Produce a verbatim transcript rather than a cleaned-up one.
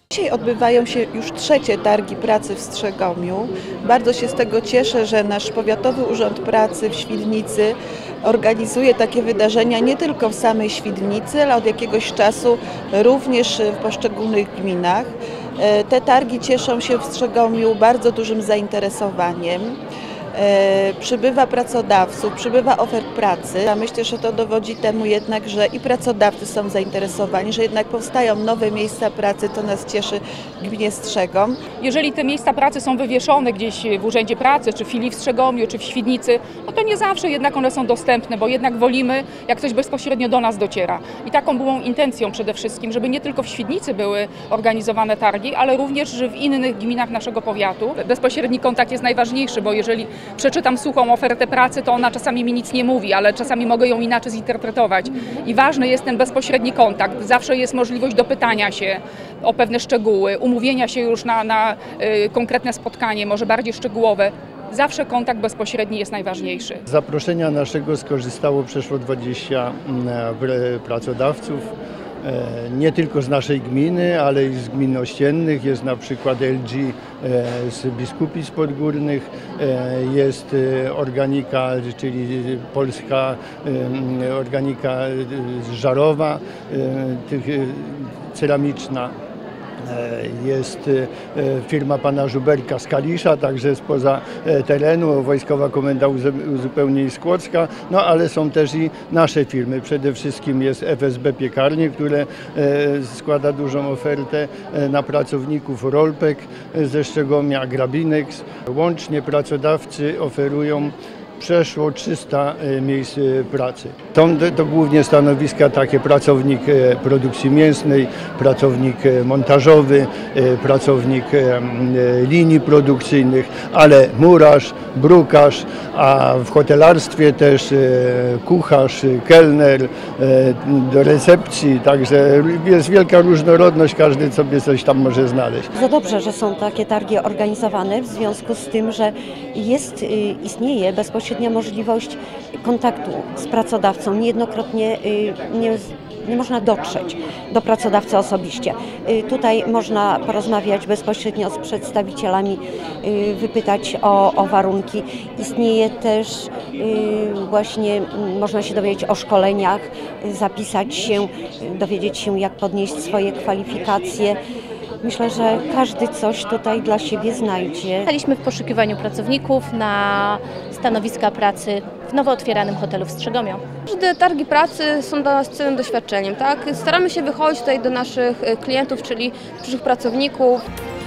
Dzisiaj odbywają się już trzecie targi pracy w Strzegomiu. Bardzo się z tego cieszę, że nasz Powiatowy Urząd Pracy w Świdnicy organizuje takie wydarzenia nie tylko w samej Świdnicy, ale od jakiegoś czasu również w poszczególnych gminach. Te targi cieszą się w Strzegomiu bardzo dużym zainteresowaniem. Przybywa pracodawców, przybywa ofert pracy. Ja myślę, że to dowodzi temu jednak, że i pracodawcy są zainteresowani, że jednak powstają nowe miejsca pracy, to nas cieszy w gminie Strzegom. Jeżeli te miejsca pracy są wywieszone gdzieś w Urzędzie Pracy, czy w filii w Strzegomiu, czy w Świdnicy, no to nie zawsze jednak one są dostępne, bo jednak wolimy, jak ktoś bezpośrednio do nas dociera. I taką byłą intencją przede wszystkim, żeby nie tylko w Świdnicy były organizowane targi, ale również w innych gminach naszego powiatu. Bezpośredni kontakt jest najważniejszy, bo jeżeli przeczytam suchą ofertę pracy, to ona czasami mi nic nie mówi, ale czasami mogę ją inaczej zinterpretować. I ważny jest ten bezpośredni kontakt. Zawsze jest możliwość dopytania się o pewne szczegóły, umówienia się już na, na y, konkretne spotkanie, może bardziej szczegółowe. Zawsze kontakt bezpośredni jest najważniejszy. Z zaproszenia naszego skorzystało przeszło dwudziestu pracodawców. Nie tylko z naszej gminy, ale i z gmin ościennych. Jest na przykład L G z Biskupic Podgórnych, jest Organika, czyli polska organika z Żarowa, ceramiczna. Jest firma pana Żuberka z Kalisza, także spoza terenu, Wojskowa Komenda Uzupełnień z Kłodzka, no ale są też i nasze firmy. Przede wszystkim jest F S B Piekarnie, które składa dużą ofertę na pracowników, Rolpek ze Szczegomia, Grabinex. Łącznie pracodawcy oferują przeszło trzysta miejsc pracy. To, to głównie stanowiska takie: pracownik produkcji mięsnej, pracownik montażowy, pracownik linii produkcyjnych, ale murarz, brukarz, a w hotelarstwie też kucharz, kelner, do recepcji, także jest wielka różnorodność, każdy sobie coś tam może znaleźć. Za dobrze, że są takie targi organizowane w związku z tym, że jest, istnieje bezpośrednia możliwość kontaktu z pracodawcą. Niejednokrotnie nie, nie można dotrzeć do pracodawcy osobiście. Tutaj można porozmawiać bezpośrednio z przedstawicielami, wypytać o, o warunki. Istnieje też właśnie, można się dowiedzieć o szkoleniach, zapisać się, dowiedzieć się, jak podnieść swoje kwalifikacje. Myślę, że każdy coś tutaj dla siebie znajdzie. Staliśmy w poszukiwaniu pracowników na stanowiska pracy w nowo otwieranym hotelu w Strzegomiu. Każde targi pracy są dla nas cennym doświadczeniem, tak? Staramy się wychodzić tutaj do naszych klientów, czyli przyszłych pracowników.